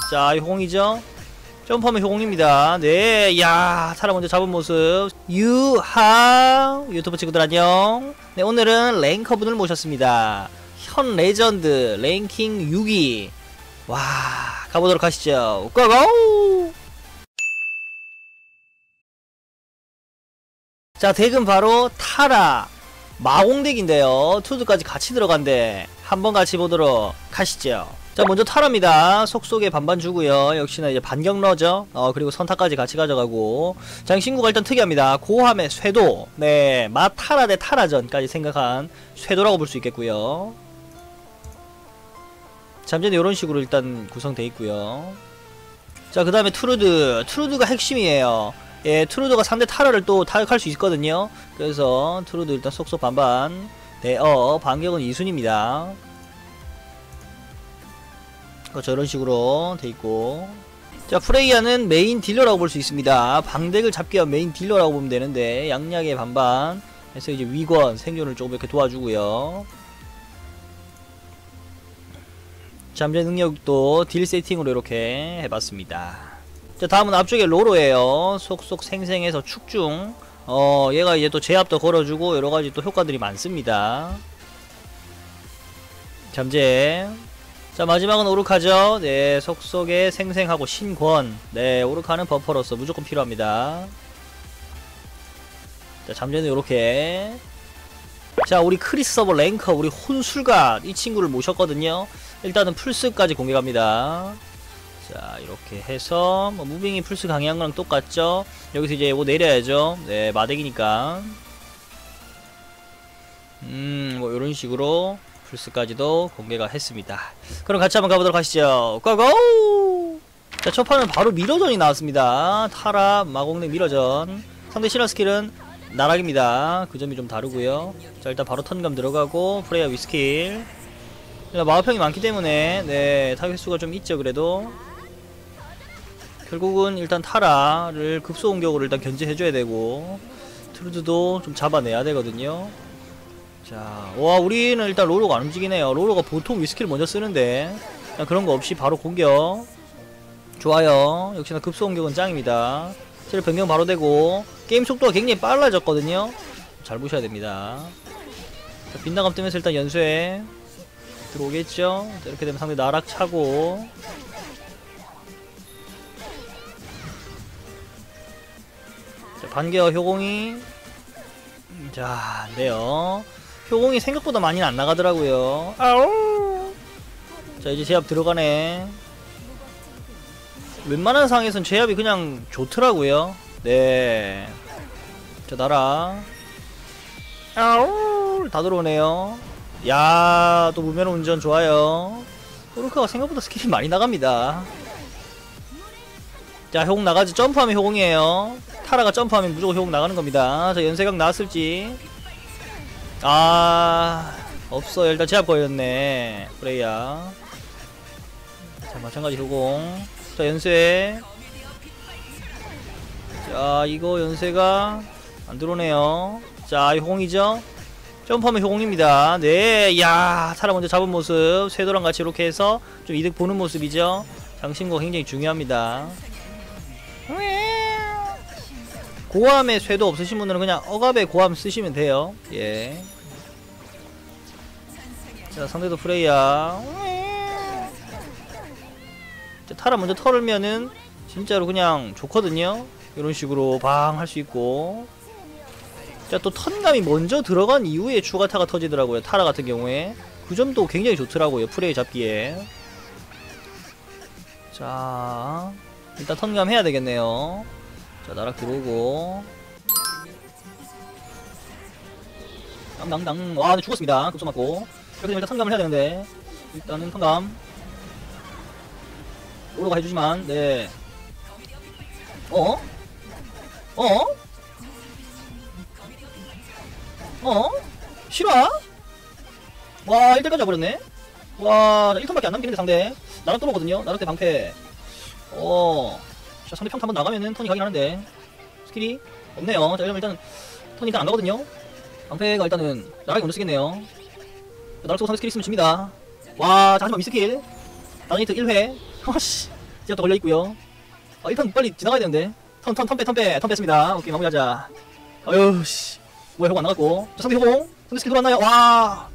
자, 효공이죠? 점프하면 효공입니다. 네, 이야, 타라 먼저 잡은 모습. 유튜브 친구들 안녕. 네, 오늘은 랭커분을 모셨습니다. 현 레전드 랭킹 6위. 와, 가보도록 하시죠. 고고! 자, 덱은 바로 타라 마공덱인데요. 투드까지 같이 들어간대. 한번 같이 보도록 하시죠. 자, 먼저 타라입니다. 속속에 반반 주고요. 역시나 이제 반격러죠. 그리고 선타까지 같이 가져가고. 장신구가 일단 특이합니다. 고함의 쇄도. 네, 마타라 대 타라전까지 생각한 쇄도라고 볼 수 있겠고요. 잠재는 이런 식으로 일단 구성되어 있고요. 자, 그 다음에 트루드가 핵심이에요. 예, 트루드가 상대 타라를 또 타격할 수 있거든요. 그래서 트루드 일단 쏙쏙 반반. 네, 반격은 2순입니다. 그렇죠, 이런 식으로 돼있고. 자, 프레이야는 메인 딜러라고 볼 수 있습니다. 방덱을 잡기 위한 메인 딜러라고 보면 되는데, 양약의 반반 해서 이제 위권 생존을 조금 이렇게 도와주고요. 잠재 능력도 딜 세팅으로 이렇게 해봤습니다. 자, 다음은 앞쪽에 로로예요. 속속 생생해서 축중. 얘가 이제 또 제압도 걸어주고 여러가지 또 효과들이 많습니다. 잠재. 자, 마지막은 오르카죠. 네, 속속에 생생하고 신권. 네, 오르카는 버퍼로서 무조건 필요합니다. 자, 잠재는 요렇게. 자, 우리 크리스 서버 랭커, 우리 혼술갓 이 친구를 모셨거든요. 일단은 풀스까지 공개갑니다. 자, 이렇게 해서 뭐 무빙이 풀스 강의한 거랑 똑같죠. 여기서 이제 이거 내려야죠. 네, 마덱이니까. 뭐 요런 식으로 풀스까지도 공개가 했습니다. 그럼 같이 한번 가보도록 하시죠. 고고! 자, 첫 판은 바로 미러전이 나왔습니다. 타라 마공덱 미러전. 상대 신화 스킬은 나락입니다. 그 점이 좀 다르고요. 자, 일단 바로 턴감 들어가고 프레이야 위스킬. 마법형이 많기 때문에 네, 타격 횟수가 좀 있죠. 그래도 결국은 일단 타라를 급소 공격으로 일단 견제해줘야 되고, 트루드도 좀 잡아내야 되거든요. 자, 와, 우리는 일단 로로가 안 움직이네요. 로로가 보통 위스키를 먼저 쓰는데 그런 거 없이 바로 공격. 좋아요. 역시나 급소 공격은 짱입니다. 체력 변경 바로 되고, 게임 속도가 굉장히 빨라졌거든요. 잘 보셔야 됩니다. 자, 빗나감 뜨면서 일단 연쇄 들어오겠죠. 자, 이렇게 되면 상대 나락 차고. 자, 반개와 효공이. 자, 안 돼요. 효공이 생각보다 많이는 안 나가더라고요. 아우! 자, 이제 제압 들어가네. 웬만한 상황에선 제압이 그냥 좋더라고요. 네. 자, 나라. 아우! 다 들어오네요. 야, 또 무면 운전 좋아요. 오르카가 생각보다 스킬이 많이 나갑니다. 자, 효공 나가지. 점프하면 효공이에요. 타라가 점프하면 무조건 효공 나가는 겁니다. 자, 연쇄각 나왔을지. 아, 없어요. 일단 제압 걸렸네, 프레이야. 자, 마찬가지 효공. 자, 연쇄. 자, 이거 연쇄가 안 들어오네요. 자, 효공이죠. 점프하면 효공입니다. 네, 이야, 타라 먼저 잡은 모습. 쇄도랑 같이 이렇게 해서 좀 이득 보는 모습이죠. 장신구가 굉장히 중요합니다. 고함의 쇄도 없으신 분들은 그냥 억압의 고함 쓰시면 돼요. 예. 자, 상대도 프레이야. 자, 타라 먼저 털으면은 진짜로 그냥 좋거든요. 이런 식으로 방 할 수 있고. 자, 또 턴감이 먼저 들어간 이후에 추가타가 터지더라고요. 타라 같은 경우에. 그 점도 굉장히 좋더라고요. 프레이 잡기에. 자, 일단 턴감 해야 되겠네요. 자, 나락 들어오고. 땅땅땅. 와, 근데 죽었습니다. 급소 맞고. 그래서 일단 턴감을 해야 되는데. 일단은 턴감. 오로가 해주지만, 네. 실화? 와, 1대까지 와버렸네? 와, 1턴밖에 안 남기는데 상대. 나락 뚫었거든요. 나락 때 방패. 자, 상대 평타 한번 나가면은 턴이 가긴 하는데 스킬이 없네요. 자, 이러면 일단 턴이 일단 안 가거든요. 방패가 일단은 나락이 먼저 쓰겠네요. 나락 쏘고 상대 스킬 있으면 집니다. 와, 자, 하지만 미스킬 나노니트 1회. 어씨, 제압도 걸려있고요. 1턴 빨리 지나가야 되는데. 턴 뺐습니다. 오케이, 마무리하자. 어휴, 씨. 뭐야, 효공 안 나갔고. 자, 상대 효공. 상대 스킬 돌았나요? 와!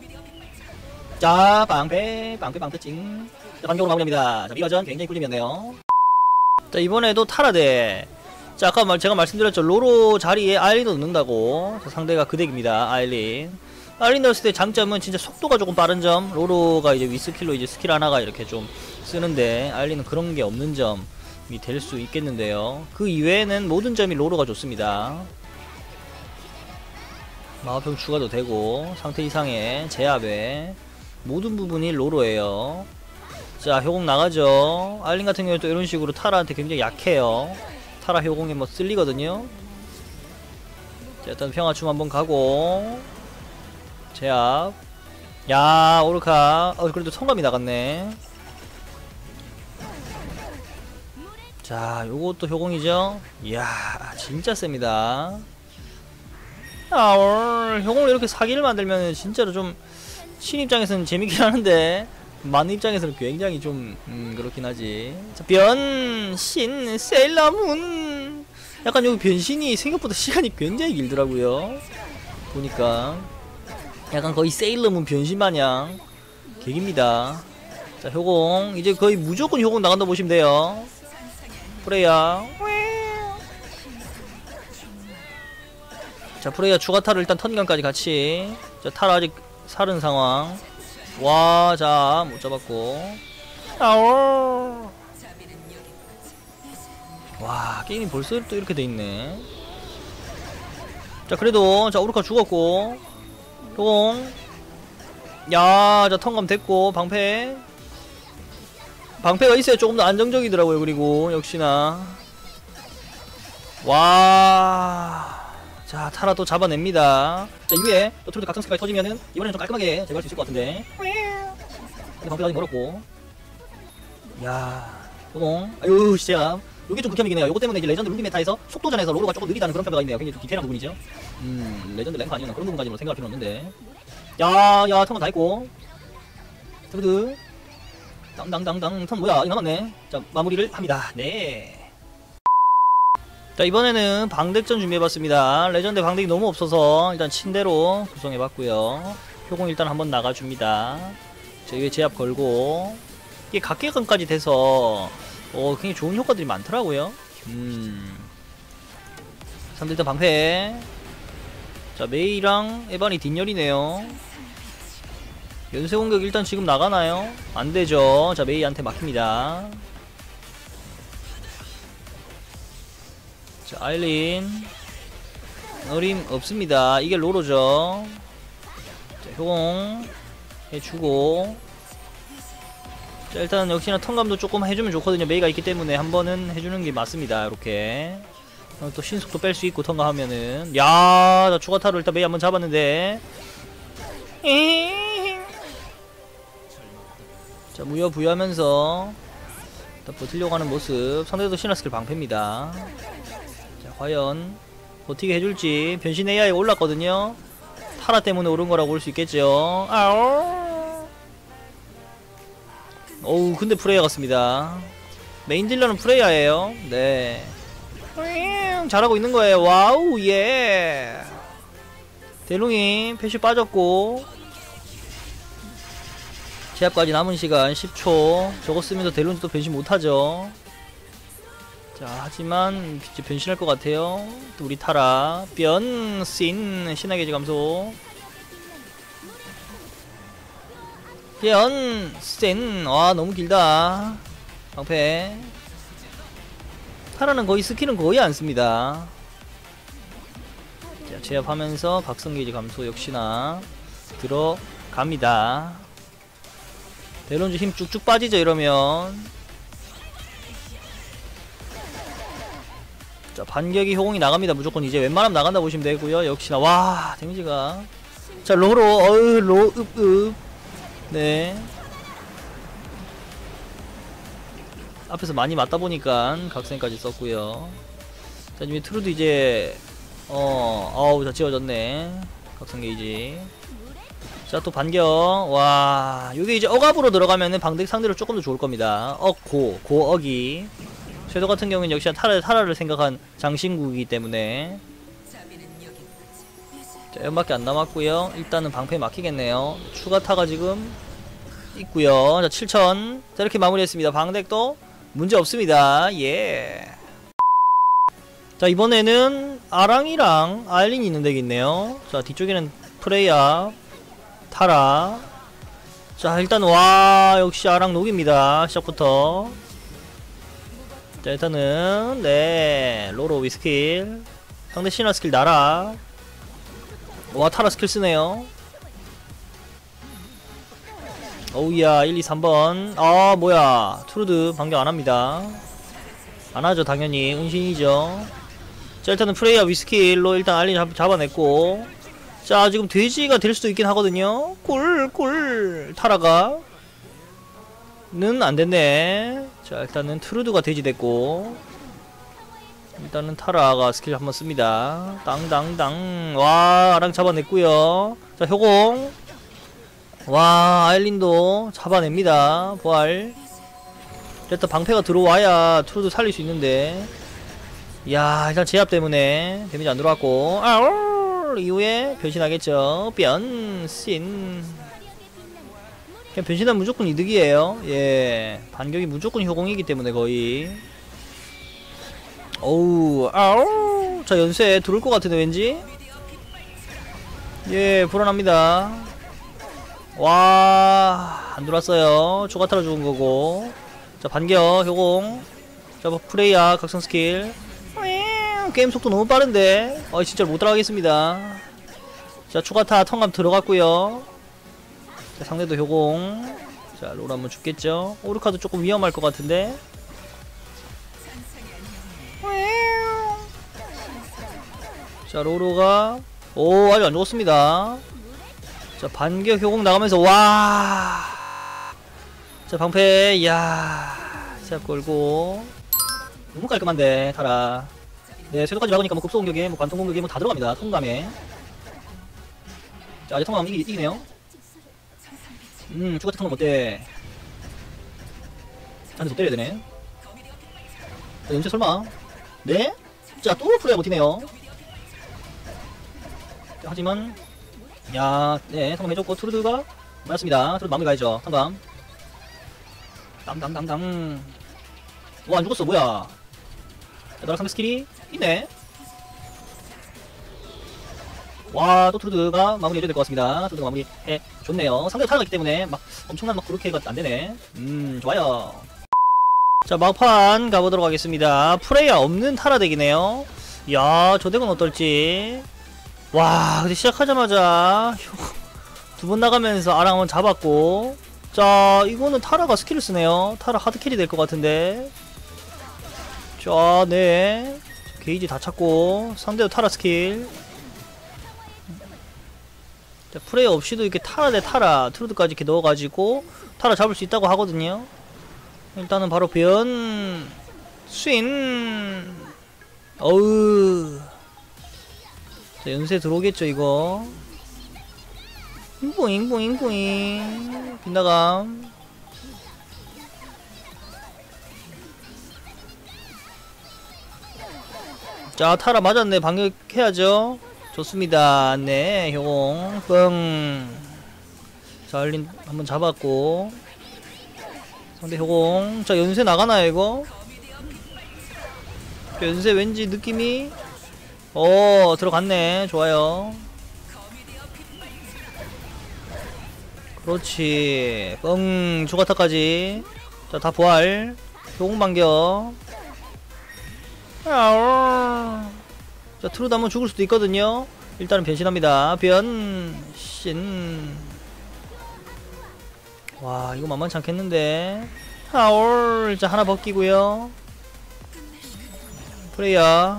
자, 방패 찡. 자, 반격으로 마무리합니다. 자, 미화전 굉장히 꿀림이었네요. 자, 이번에도 타라데. 자, 아까 제가 말씀드렸죠. 로로 자리에 아일린도 넣는다고. 자, 상대가 그 덱입니다. 아일린 넣었을 때 장점은 진짜 속도가 조금 빠른 점. 로로가 이제 위스킬로 이제 스킬 하나가 이렇게 좀 쓰는데, 아일린은 그런 게 없는 점이 될 수 있겠는데요. 그 이외에는 모든 점이 로로가 좋습니다. 마법형 추가도 되고, 상태 이상의 제압에 모든 부분이 로로예요. 자, 효공 나가죠. 아일린 같은 경우에 또 이런 식으로 타라한테 굉장히 약해요. 타라 효공에 뭐 쓸리거든요. 자, 일단 평화춤 한번 가고, 제압. 야, 오르카. 그래도 성감이 나갔네. 자, 요것도 효공이죠. 이야, 진짜 셉니다. 효공을 이렇게 사기를 만들면 진짜로 좀 신 입장에서는 재밌긴 하는데 만 입장에서는 굉장히 좀 그렇긴 하지. 자, 변신 세일러문. 약간 여기 변신이 생각보다 시간이 굉장히 길더라고요. 보니까 약간 거의 세일러문 변신 마냥 객입니다. 자, 효공 이제 거의 무조건 효공 나간다 보시면 돼요. 프레야. 자, 프레야 추가 타를 일단 턴감까지 같이. 자, 타라 아직 살은 상황. 와, 자, 못 잡았고. 아오. 와, 게임이 벌써 또 이렇게 돼 있네. 자, 그래도 자, 오르카 죽었고. 효공. 야, 자, 턴감 됐고. 방패가 있어야 조금 더 안정적이더라고요. 그리고 역시나 와, 자, 타라 또 잡아냅니다. 자, 이후에 또 트루드 각성 스킬까지 터지면은 이번에는 좀 깔끔하게 제거할 수 있을 것 같은데. 근데 방패가 아직 멀었고. 야, 효공. 아유, 진짜 요게 좀 극혐이긴 해요. 요거 때문에 이제 레전드 룰리 메타에서 속도전에서 로로가 조금 느리다는 그런 평가가 있네요. 굉장히 좀 디테일한 부분이죠. 레전드 랭크 아니면 그런 부분까지는 생각할 필요는 없는데. 야, 턴건 다 했고. 트루드 땅땅땅땅. 턴 뭐야, 이거 남았네. 자, 마무리를 합니다. 네. 자, 이번에는 방덱전 준비해봤습니다. 레전드 방덱이 너무 없어서 일단 침대로 구성해봤고요. 효공 일단 한번 나가줍니다. 자, 위에 제압 걸고 이게 각계각까지 돼서 굉장히 좋은 효과들이 많더라고요. 상대 일단 방패. 자, 메이랑 에반이 뒷열이네요. 연쇄 공격 일단 지금 나가나요? 안되죠. 자, 메이한테 막힙니다. 자, 아일린 어림 없습니다. 이게 로로죠. 자, 효공 해주고. 자, 일단 역시나 턴감도 조금 해주면 좋거든요. 메이가 있기 때문에 한 번은 해주는 게 맞습니다. 이렇게 또 신속도 뺄 수 있고 턴감 하면은. 야, 자, 추가 타로 일단 메이 한번 잡았는데. 자, 무여 부여하면서 일단 버틸려고 하는 모습. 상대도 신화 스킬 방패입니다. 자, 과연 버티게 해줄지. 변신 AI 올랐거든요. 타라 때문에 오른 거라고 볼 수 있겠죠. 아오. 어우, 근데 프레이야 같습니다. 메인 딜러는 프레이야예요. 네. 잘하고 있는 거예요. 와우, 예. 대룽이 패시 빠졌고. 제압까지 남은 시간 10초. 저거 쓰면서 델론즈도 변신 못하죠. 자, 하지만 이제 변신할 것 같아요. 또 우리 타라 변신. 신화게지 감소. 변신. 와, 너무 길다. 방패. 타라는 거의 스킬은 거의 안 씁니다. 자, 제압하면서 각성게이지 감소 역시나 들어갑니다. 델론즈 힘 쭉쭉 빠지죠, 이러면. 자, 반격이 효공이 나갑니다. 무조건 이제 웬만하면 나간다 보시면 되고요. 역시나 와, 데미지가. 자, 로로 읍. 네. 앞에서 많이 맞다 보니까 각성까지 썼고요. 자, 이제 트루드 이제 자, 지워졌네. 각성 게이지. 자, 또 반격. 와, 요게 이제 억압으로 들어가면은 방득 상대로 조금 더 좋을 겁니다. 고억이. 섀도우 같은 경우는 역시 타라를 생각한 장신구이기 때문에. 자, 연밖에 안 남았고요. 일단은 방패 막히겠네요. 추가 타가 지금 있고요. 자, 7000. 자, 이렇게 마무리했습니다. 방덱도 문제 없습니다. 예. 자, 이번에는 아랑이랑 아일린이 있는 덱이 있네요. 자, 뒤쪽에는 프레이야, 타라. 자, 일단 와, 역시 아랑 녹입니다. 시작부터. 자, 일단은 네, 로로 위스킬. 상대 신화 스킬 나라. 와, 타라 스킬 쓰네요. 오우야, 1, 2, 3번. 아, 뭐야, 트루드 반격 안합니다. 안하죠, 당연히. 은신이죠. 자, 일단은 프레이야 위스킬로 일단 알린 잡아냈고. 자, 지금 돼지가 될 수도 있긴 하거든요. 꿀 타라가 는 안됐네. 자, 일단은 트루드가 돼지 됐고, 일단은 타라가 스킬 한번 씁니다. 땅땅땅. 와, 아랑 잡아냈고요. 자, 효공. 와, 아일린도 잡아냅니다. 부활. 일단 방패가 들어와야 트루드 살릴 수 있는데, 야, 일단 제압 때문에 데미지 안 들어왔고, 아우, 이후에 변신하겠죠. 변신. 그냥 변신하면 무조건 이득이에요. 예, 반격이 무조건 효공이기 때문에 거의. 어우, 아우. 자, 연쇄 들어올 것 같은데 왠지. 예, 불안합니다. 와, 안 들어왔어요. 초가타로 죽은 거고. 자, 반격 효공. 자, 프레이야 각성 스킬. 게임 속도 너무 빠른데 진짜 못 따라가겠습니다. 자, 추가타 턴감 들어갔고요. 자, 상대도 효공. 자, 로로 한번 죽겠죠. 오르카도 조금 위험할 것 같은데. 자, 로로가 아직 안 죽었습니다. 자, 반격 효공 나가면서 와. 자, 방패. 이야, 시작 걸고. 너무 깔끔한데 타라. 네, 쇄도까지 막으니까 뭐 급소 공격에 뭐 관통 공격에 뭐 다 들어갑니다. 통감에. 자, 아직 통감 이기네요. 추가 통감 어때? 한대 더 때려야 되네. 자, 연쇄 설마? 네? 자, 또 프로야 버티네요. 자, 하지만 야, 네, 성공해줬고 트루드가 맞았습니다. 트루드 마무리 가야죠. 통감. 땅땅땅땅. 와, 안 죽었어. 뭐야? 자, 나랑 상대 스킬이 있네. 와, 또 트루드가 마무리해줘야 될 것 같습니다. 트루드가 마무리해 좋네요. 상대가 타라가 있기 때문에 막 엄청난 막 그렇게가 안되네. 좋아요. 자, 막판 가보도록 하겠습니다. 프레이야 없는 타라 덱이네요. 야, 저 덱은 어떨지. 와, 근데 시작하자마자 두 번 나가면서 아랑 한번 잡았고. 자, 이거는 타라가 스킬을 쓰네요. 타라 하드캐리 될 것 같은데. 자, 네, 게이지 다 찾고 상대도 타라 스킬. 자, 프레이 없이도 이렇게 타라 대 타라 트루드까지 이렇게 넣어가지고 타라 잡을 수 있다고 하거든요. 일단은 바로 변 스윈. 어우. 자, 연쇄 들어오겠죠 이거. 잉보잉 빗나감. 자, 타라 맞았네. 반격해야죠. 좋습니다. 네, 효공 뻥. 자, 알린 한번 잡았고 상대 효공. 자, 연쇄 나가나요 이거? 연쇄 왠지 느낌이 들어갔네. 좋아요. 그렇지. 뻥. 추가타까지. 자, 다 부활. 효공 반격. 자, 트루드 한번 죽을 수도 있거든요. 일단은 변신합니다. 변신. 와, 이거 만만치 않겠는데. 하올. 자, 하나 벗기고요. 프레이야.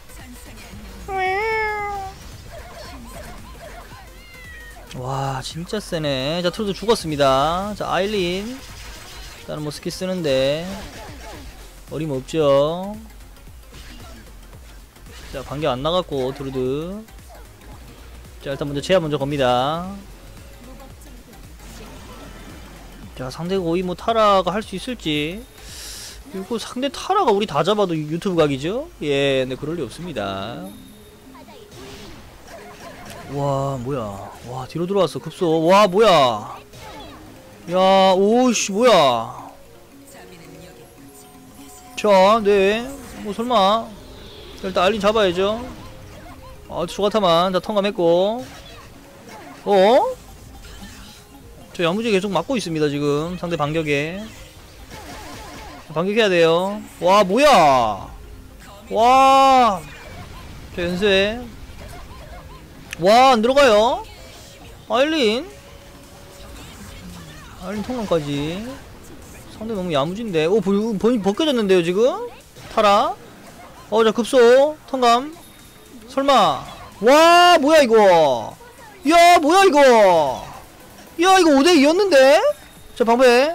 와, 진짜 세네. 자, 트루드 죽었습니다. 자, 아일린. 일단은 뭐 스킬 쓰는데 어림없죠. 자, 반격 안 나갔고 트루드. 자, 일단 먼저 제압 먼저 겁니다. 자, 상대가 거의 뭐 타라가 할 수 있을지. 그리고 상대 타라가 우리 다 잡아도 유튜브 각이죠? 예, 근데 그럴 리 없습니다. 와, 뭐야. 와, 뒤로 들어왔어, 급소. 와, 뭐야. 야, 오씨, 뭐야. 자, 네. 뭐, 설마. 일단 알린 잡아야죠. 추가타만 다 통감했고. 저 야무지게 계속 막고 있습니다, 지금. 상대 반격에. 반격해야 돼요. 와, 뭐야. 와. 저 연쇄. 와, 안 들어가요. 알린 통감까지. 상대 너무 야무진데. 오, 벗겨졌는데요, 지금? 타라. 자, 급소. 통감. 설마. 와, 뭐야, 이거. 야, 뭐야, 이거. 야, 이거 5대2였는데? 자, 방패.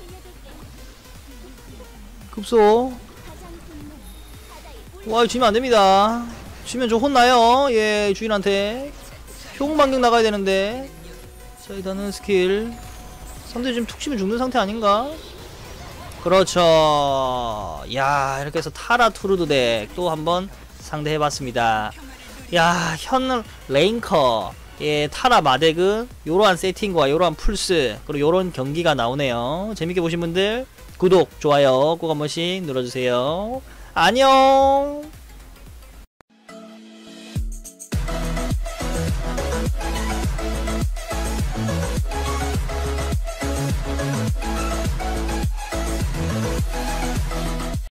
급소. 와, 이거 지면 안됩니다. 지면 저 혼나요. 예, 주인한테. 효공 반격 나가야 되는데. 자, 일단은 스킬. 상대 지금 툭 치면 죽는 상태 아닌가? 그렇죠. 야, 이렇게 해서 타라 투르드 덱 또 한번 상대해봤습니다. 야, 현 레인커. 예, 타라 마덱은 요러한 세팅과 요러한 풀스 그리고 요런 경기가 나오네요. 재밌게 보신 분들 구독, 좋아요 꼭 한 번씩 눌러주세요. 안녕.